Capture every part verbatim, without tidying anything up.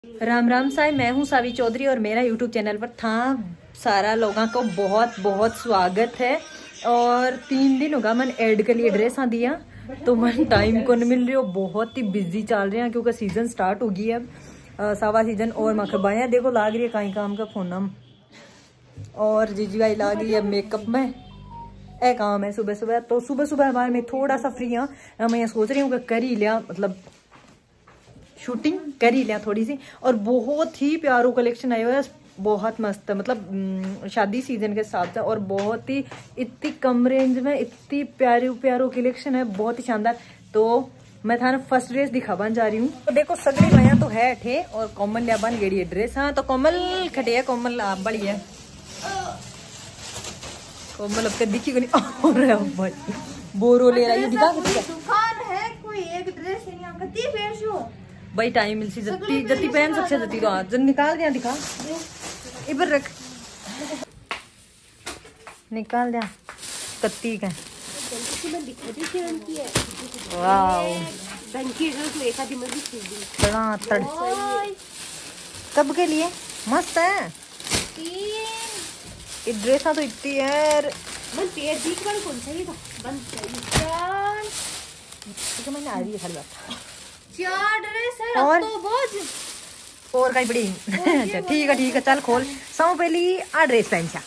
राम राम साई, मैं हूँ सावी चौधरी और मेरा यूट्यूब चैनल पर था सारा लोगों को बहुत बहुत स्वागत है। और तीन दिन होगा मन ऐड के लिए ड्रेस आ दिया तो मन टाइम को नहीं मिल रही हो, बहुत ही बिजी चल रहे हैं क्योंकि सीजन स्टार्ट हो गई है अब सावा सीजन। और मखबाया देखो लाग रही है कहीं काम का फोनम और जीजी आई लाग रही है मेकअप में। ए काम है सुबह सुबह, तो सुबह सुबह बार में थोड़ा सा फ्री हाँ, मैं सोच रही हूँ कि कर ही लिया, मतलब शूटिंग कर ही लिया थोड़ी सी। और बहुत ही प्यारो कलेक्शन आया हुआ है, बहुत मस्त है, मतलब शादी सीजन के हिसाब से। और बहुत ही इतनी कम रेंज में इतनी प्यारी प्यारो कलेक्शन है, बहुत ही शानदार। तो मैं था ना फर्स्ट ड्रेस दिखावन जा रही हूँ। तो देखो सगड़ी माया तो है ठे और कोमल लिया बन गई है ड्रेस। हाँ तो कोमल खटे है, कोमल आप बड़ी है, कोमल अब दिखी नहीं बोरो ले रही है। दिखा दुकान है कोई एक ड्रेस है यहाँ कती पैसो भाई टाइम मिल सी जत्ती जत्ती पहन सकते जत्ती तो आज निकाल दिया, दिखा इधर रख, निकाल दिया कत्ती का। वाओ बड़ा तड़ कब के लिए मस्त है ये ड्रेस। तो इतनी यार मैंने आ रही है खाली बात और और कहीं बड़ी अच्छा ठीक है ठीक है चल खोल। सब पहली आ ड्रेस पहन सा,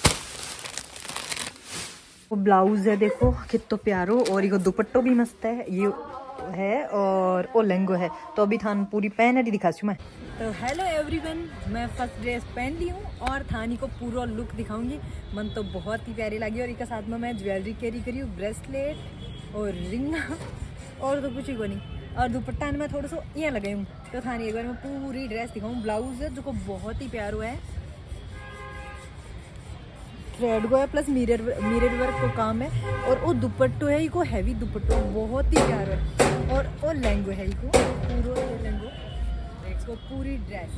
वो ब्लाउज है देखो कितना प्यारो, और ये दुपट्टो भी मस्त है ये है, और वो लहंगो है। तो अभी थान पूरी पहन है दिखा मैं। तो हेलो एवरीवन, मैं फर्स्ट ड्रेस पहन ली हूँ और थानी को पूरा लुक दिखाऊंगी। मन तो बहुत ही प्यारी लगी। और इसके साथ में मैं ज्वेलरी कैरी करी हूँ, ब्रेसलेट और रिंग और तो कुछ ही को नहीं। और दुपट्टा में थोड़ा सा यहाँ लगाई हूँ। तो थानी एक बार मैं पूरी ड्रेस दिखाऊँ। ब्लाउज है जो को बहुत ही प्यारो है, थ्रेड को है प्लस मिरर मिरर वर्क को काम है। और वो दुपट्टो है इको हैवी दुपट्टो बहुत ही प्यारो है। और वो लहंगो है इको पूरा लहंगो देखो पूरी ड्रेस।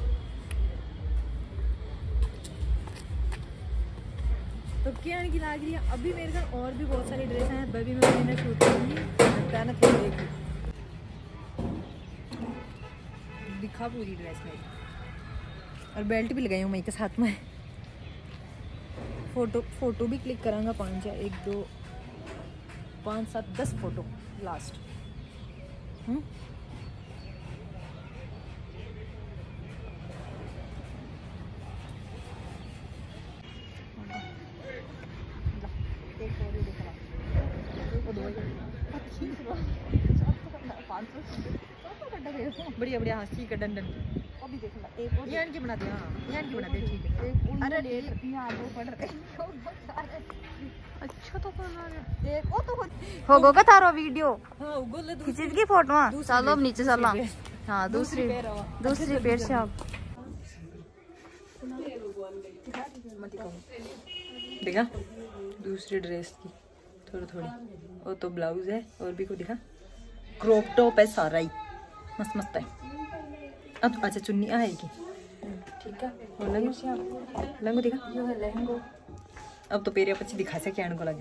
तो क्या की लाग रही है। अभी मेरे घर और भी बहुत सारी ड्रेस हैं, अभी मैं मैंने शूट करूँगी दिखा पूरी ड्रेस में। और बेल्ट भी लगाई हूँ मैं के साथ में। फोटो फोटो भी क्लिक करांगा पाँच या एक दो पाँच सात दस फोटो लास्ट। हम्म बढ़िया बढ़िया हंसी का डंडन अभी देख ला एक यान की बना दे। हाँ यान की बना दे ठीक है। अरे लेट यहाँ दो पड़ रहे अच्छा तो बना रहे एक ओ तो होगो का थारो वीडियो। हाँ गोले किसी की फोटो चलो अब नीचे चला। हाँ दूसरी दूसरी पेड़ से आप देखा दूसरी ड्रेस की थोड़ी थोड़ी। वो तो ब्लाउज है और भी को दिखा क्रॉप टॉप है सारा ही मस्त मस्त है। अब अच्छा चुन्नी आएगी ठीक है। और लहंगो लहंगो दिखा जो है लहंगो। अब तो पेरिया पची दिखा से क्या को लगे।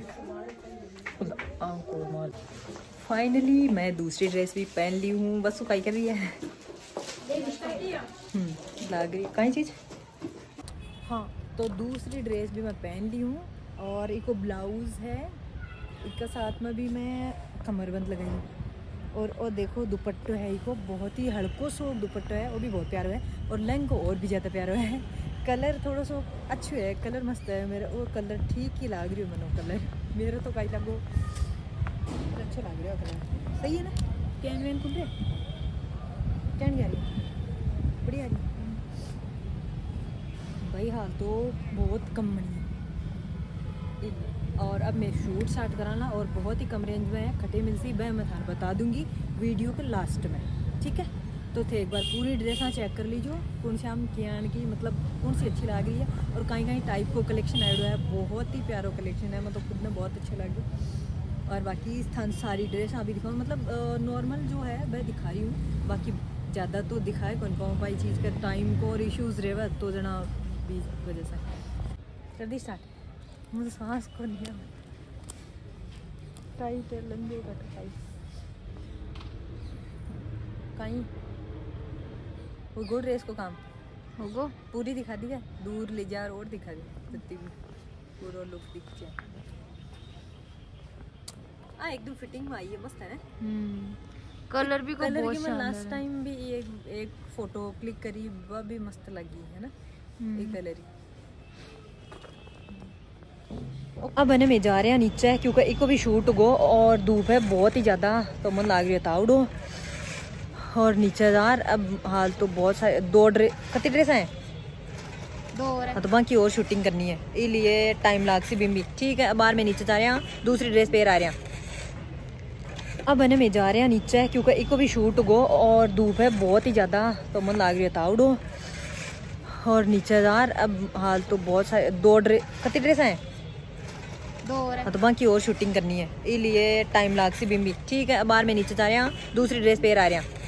फाइनली मैं दूसरी ड्रेस भी पहन ली हूँ। बस सुखाई कर रही है हम्म लाग रही कहीं चीज। हाँ तो दूसरी ड्रेस भी मैं पहन ली हूँ और एक ब्लाउज है, इसका साथ में भी मैं कमरबंद लगाई हूँ। और और देखो दुपट्टो है इसको बहुत ही हल्को सो दुपट्टो है, वो भी बहुत प्यारा है। और लहंगो और भी ज़्यादा प्यारा है। कलर थोड़ा सा अच्छे है, कलर मस्त है मेरा। वो कलर ठीक ही लाग रही हो मनो कलर मेरा तो कहीं लगो अच्छा लग रहा है कलर सही है ना। कैन वैन खुल रहे कैन आ रही बढ़िया आ रही भाई। हाल तो बहुत कम मनी है। और अब मैं शूट स्टार्ट कराना और बहुत ही कम रेंज में है, खटे मिलती वह मैं थाने बता दूंगी वीडियो के लास्ट में ठीक है। तो थे एक बार पूरी ड्रेस चेक कर लीजिए कौन सी हम क्या की मतलब कौन सी अच्छी लग रही है। और कहीं कहीं टाइप को कलेक्शन ऐड हुआ है, बहुत ही प्यारा कलेक्शन है, मतलब खुद में बहुत अच्छे लगे। और बाकी स्थान सारी ड्रेस अभी दिखाऊँ, मतलब नॉर्मल जो है वह दिखा रही हूँ, बाकी ज़्यादा तो दिखाए कौन कौन पाई चीज़ का टाइम को और इश्यूज़ रहे तो जना भी वजह से कर दी स्टार्ट। मुझे सांस को नहीं टाइट है लंबे का टाइट कहीं वो गुड ड्रेस को काम होगो पूरी दिखा दी है, दूर ले जा और दिखा दी जितनी भी पूरा लुक दिख जाए। हाँ एकदम फिटिंग में आई है, मस्त है ना। हम्म कलर भी को कलर बहुत की मैं शानदार लास्ट है। टाइम भी एक एक फोटो क्लिक करी, वह भी मस्त लगी है ना ये कलर ही। अब है मैं जा रहे हैं नीचे क्योंकि एक भी शूट गो और धूप है बहुत ही ज़्यादा, तो मन लाग रही है ताउडो और नीचे जा। अब हाल तो बहुत सारे दो ड्रेस कितनी ड्रेस हैं दो और हाँ, तो बाकी और शूटिंग करनी है इसलिए टाइम लाग सी बिम्बी। ठीक है अब बाहर में नीचे जा रहे हैं, दूसरी ड्रेस पेर आ रहे हैं। अब है मैं जा रहे हैं नीचे क्योंकि एक भी शूट गो और धूप है बहुत ही ज़्यादा, तो मन लाग रही है ताउडो और नीचे जा। अब हाल तो बहुत सारे दो ड्रेस कितनी ड्रेस हैं दो और हाँ, तो बाकी और शूटिंग करनी है इसलिए टाइम लाग सी बिम्बी। ठीक है अब बाहर में नीचे जा रहे हैं, दूसरी ड्रेस पेर आ रहे हैं।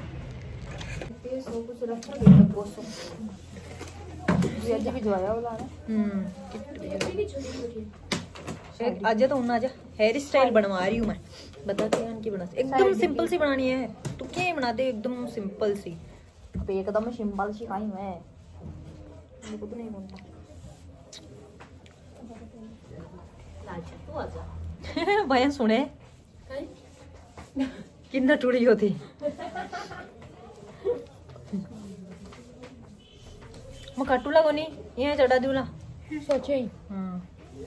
आज तो उन्हें आज हेयर स्टाइल बनवा रही हूँ मैं, बताते हैं इनकी बना एकदम सिंपल सी बनानी है। तू क्या बना दे एकदम सिंपल सी। अब एकदम सिंपल सी खाई मैं, मेरे को तो नहीं बनता। भैया सुने कितना टूटी होती मैं काटू ला कोनी यहाँ चढ़ा दूला सोचे ही हाँ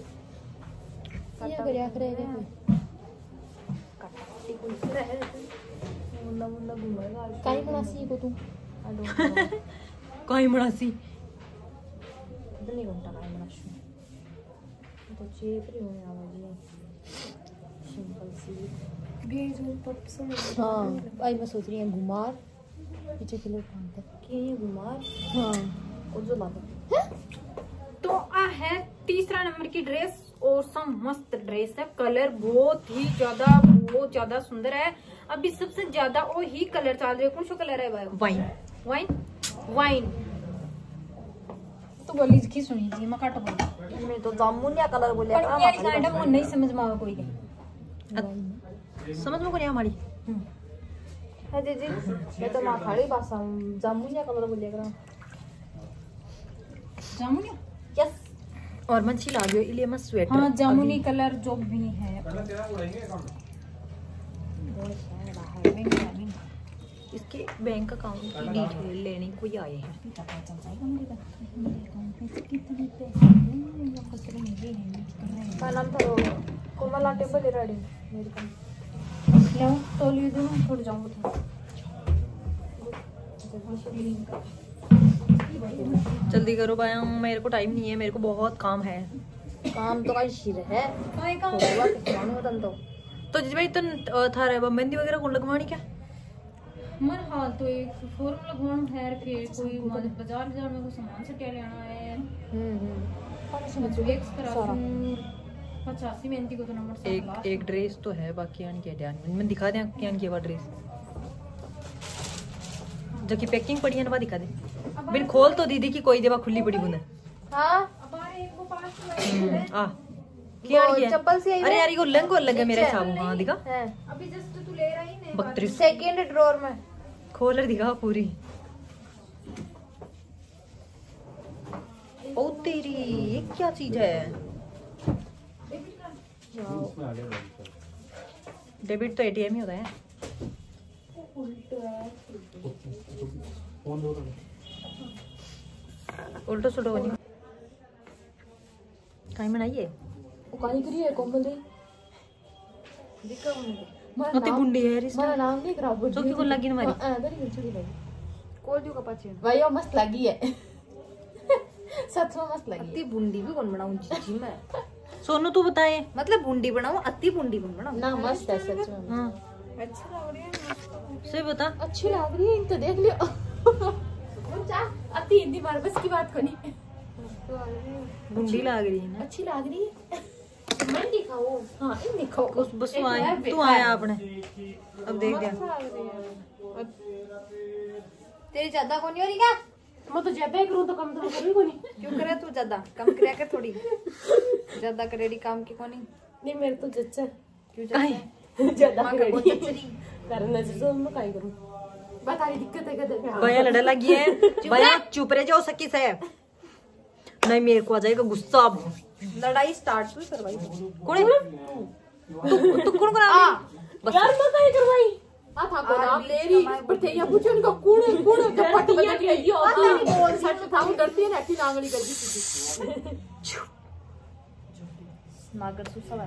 ये करिया करेगा काई बनासी को तू कहीं मनासी इतनी घंटा काई बनाशू तो चेप रही हूँ आवाज सिंपल सी बेज और पप से। हाँ आई मैं सोच रही हूँ गुमार पीछे किलो पांच के ये गुमार। हाँ और जो बात तो आ है तीसरा नंबर की ड्रेस और सम मस्त ड्रेस है, कलर बहुत ही ज्यादा बहुत ज्यादा सुंदर है। अभी सबसे ज्यादा वो ही कलर चल रहे, कौन सा कलर है भाई? वाइन वाइन वाइन तो बोली की सुनी जी मैं काट बोल मैं तो जामुनिया कलर बोले पर यार कांडा वो नहीं समझ में आवा कोई के समझ में को नहीं हमारी है दीदी मैं तो ना खाड़ी भाषा जामुनिया कलर बोले करा जामुनी यस और मच्छी ला गयो इलिए मैं स्वेटर हाँ जामुनी कलर जो भी है। इसके बैंक अकाउंट की डिटेल लेने कोई आए हैं। मैं नाम था कोमल आटे पे रेडी मेरे को लो तो ले दो थोड़ जाऊंगा जल्दी करो भाई मेरे को टाइम नहीं है, मेरे को बहुत काम है। काम तो का शिर है काय काम होगा किसान होतन तो तो जी भाई तन था रे मेहंदी वगैरह कौन लगवानी क्या मर हाल तो एक फॉर्म लगवाना है, फिर कोई बाजार बाजार में कोई सामान से क्या लेना है। हम्म हम्म एक करासूं पचासी मेहंदी को तो नंबर से एक एक ड्रेस तो है बाकी आन के ध्यान में मैं दिखा दें क्या की वो ड्रेस जो की पैकिंग पड़ी है ना दिखा दे बिन खोल तो दीदी की कोई देवा खुली पड़ी बुने हां आ क्या वो है चप्पल से आई अरे यार ये लंग लगे मेरे हिसाब हां दिखा है अभी जस्ट तू ले रही है बत्तीस सेकंड ड्रॉर में खोल कर दिखा पूरी। ओ तेरी ये क्या चीज है? डेबिट तो एटीएम ही होता है। उल्टो सुल्टो बनी कहीं बनाइए वो काई करी है कोमल दी दिखा मुझे अति बुंडी है रिस मारा नाम नहीं खराब हो चौकी को लगी ना मारी हां दरी कुछ लगी कोल जो का पाछे भाई वो मस्त लगी है सच में मस्त लगी अति बुंडी भी कौन बनाऊं जीजी मैं सोनू तू बताए मतलब बुंडी बनाऊं अति बुंडी बन बनाऊं ना मस्त है सच में हाँ अच्छा लग रही है सही बता अच्छी लग रही है इन तो देख लियो अच्छा अति हिंदी मार बस की बात कोनी बुंडी लग रही है ना अच्छी लग रही है मैं दिखाओ हां इन दिखाओ उस बस तू आया तू आया आपने अब देख दिया तेरी ज्यादा कौन हो रही क्या मैं तो ज्यादा ही करूं तो कम तो करूं कोनी क्यों करे तू ज्यादा कम करे कर थोड़ी ज्यादा करेडी काम की कोनी नहीं मेरे तो जच्चा क्यों ज्यादा ज्यादा मां का बहुत करेडी चचरी करना चाहिए मैं काई करूं बता रही दिक्कत है कदर भैया लड़ने लगी है। भैया चुप रहे जाओ सकी से। नहीं मेरे को आ जाएगा गुस्सा अब। लड़ाई स्टार्ट हुई करवाई कौन तू तू कौन करा बस यार मैं काहे करवाई आ था को नाम तेरी पर थे या पूछो उनका कौन कौन झपट बदल गई यो और सच था वो डरती है ना कि नांगली कर दी सीधी नागर सुसवा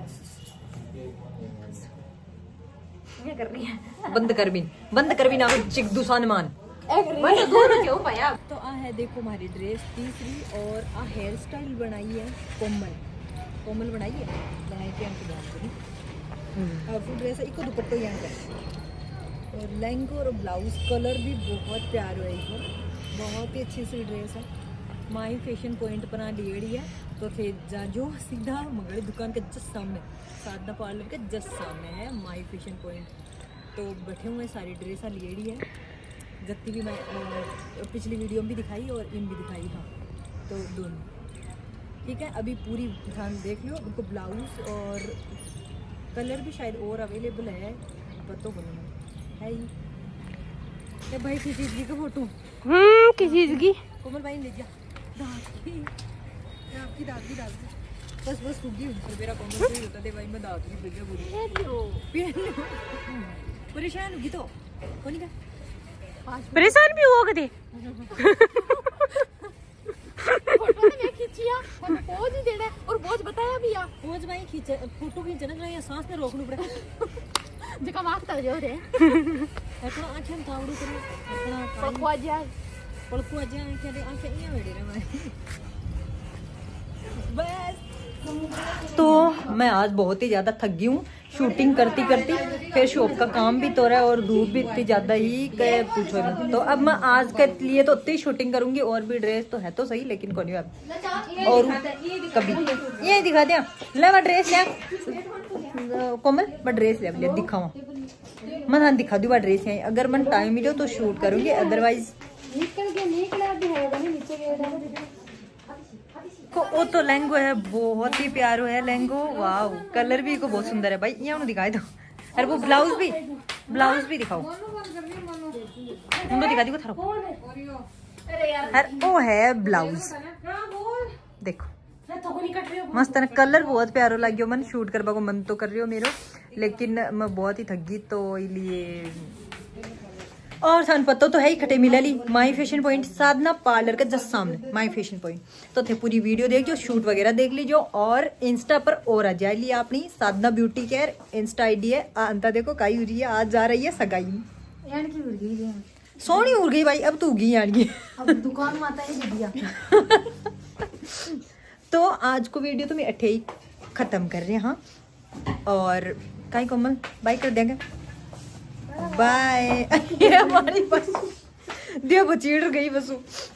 ये कर रही है। बंद कर भी बंद कर भी ना चिक दुसान मान मैं दोनों क्यों पाया। तो आ है देखो हमारी ड्रेस तीसरी और आ हेयर स्टाइल बनाई है कोमल कोमल बनाई है बनाई के हमको ध्यान करी अब ड्रेस है इको दुपट्टा यहाँ का और लहंगा और ब्लाउज कलर भी बहुत प्यारा है इसको बहुत ही अच्छी सी ड्रेस है माई फैशन पॉइंट पर लियड़ी है तो थे जा जो सीधा मगड़ी दुकान के जस्ट सामने साधना पार्लर के जस्ट सामने है माई फैशन पॉइंट। तो बैठे हुए सारी ड्रेसा लियड़ी है जितनी भी मैं पिछली वीडियो में भी दिखाई और इन भी दिखाई हाँ तो दोनों ठीक है। अभी पूरी ध्यान देख लो उनको ब्लाउज और कलर भी शायद और अवेलेबल है पतो बोलो है ही ये भाई किस चीज़ की फोटो हम्म किस चीज़ की कोमल भाई ले जा दादी आपकी दादी दादी बस बस होगी मेरा कोमल भाई होता थे भाई मैं दादी की बिल्कुल पूरी परेशान होगी तो कौन का परेशान भी हुआ कदे फोटो ने खींचिया और पोज ही देना और पोज बताया भी या पोज भाई खींच फोटो खींचना चाहिए सांस में रोकना पड़े जका मारता जो रे अपना आंखें तावड़ू करो अपना पकवा जा पलकू आजा आंखें दे आंखें ये बैठे रे भाई बस। तो मैं आज बहुत ही ज़्यादा थक गई हूँ शूटिंग करती करती फिर शॉप का काम भी तो रहा है और धूप भी इतनी ज़्यादा ही कह पूछो नहीं। तो अब मैं आज के लिए तो उतनी शूटिंग करूंगी और भी ड्रेस तो है तो सही लेकिन कौन अब और कभी ये दिखा दिया ले मैं ड्रेस लिया कोमल मैं ड्रेस ले लिया दिखावा मैं हाँ दिखा दूँ ड्रेस है अगर मैं टाइम मिले तो शूट करूंगी अदरवाइज निकल गया निकला भी है नीचे गया को वो तो लहंगो है बहुत ही प्यारो है लहंगो वाह कलर भी को बहुत सुंदर है भाई ये उन्हें दिखाई दो अरे वो ब्लाउज भी ब्लाउज भी दिखाओ उनको दिखा दी थारो अरे वो है ब्लाउज देखो मस्त है कलर बहुत प्यारो लगे मन शूट करवा को मन तो कर रही हो मेरो लेकिन मैं बहुत ही थक गई तो इसलिए और सन पता तो है ही खटे मिला ली my fashion point Sadhana parlour का जस्ट सामने माई फैशन पॉइंट तो थे पूरी वीडियो देख जो शूट वगैरह देख लीजिए और इंस्टा पर और आ जाए ली अपनी Sadhana beauty care insta ID है अंता देखो काई उड़ी है आज जा रही है सगाई यान की उड़ गई सोनी उड़ गई भाई अब तो उगी यान की अब दुकान माता ही दिया। तो आज को वीडियो तो मैं अठे ही खत्म कर रहे हैं हाँ और काई कोमल बाय कर देंगे बाय। हमारी बस दिया बचीड़ गई बसू।